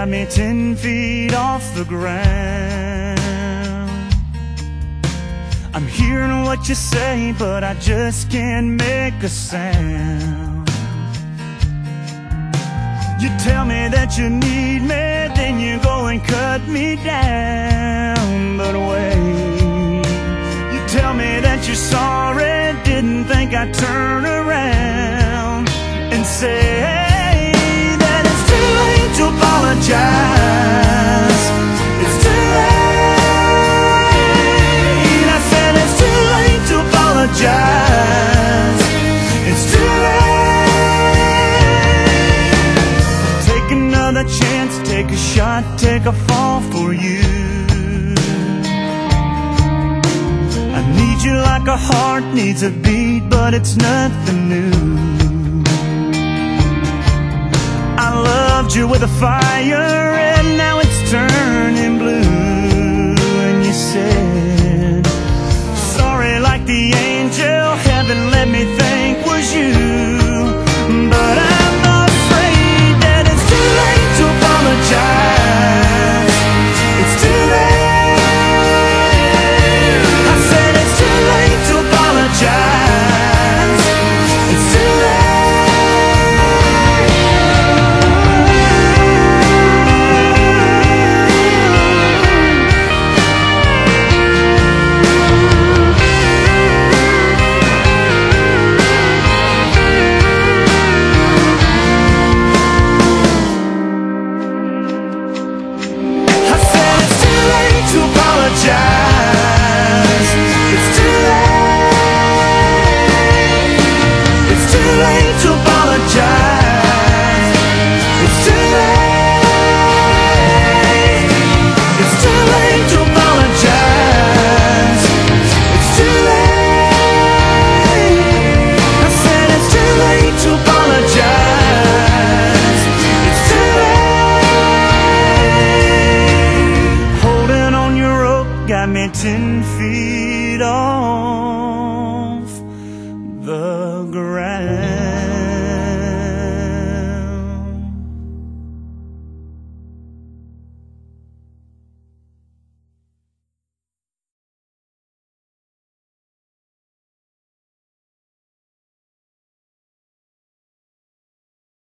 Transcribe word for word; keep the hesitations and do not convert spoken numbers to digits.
got me ten feet off the ground. I'm hearing what you say, but I just can't make a sound. You tell me that you need me, then you go and cut me down. But wait, you tell me that you're sorry, didn't think I'd turn around and say too late to apologize. It's too late. I said it's too late to apologize. It's too late. Take another chance, take a shot, take a fall for you. I need you like a heart needs a beat, but it's nothing new. I loved you with a fire, and now it's turned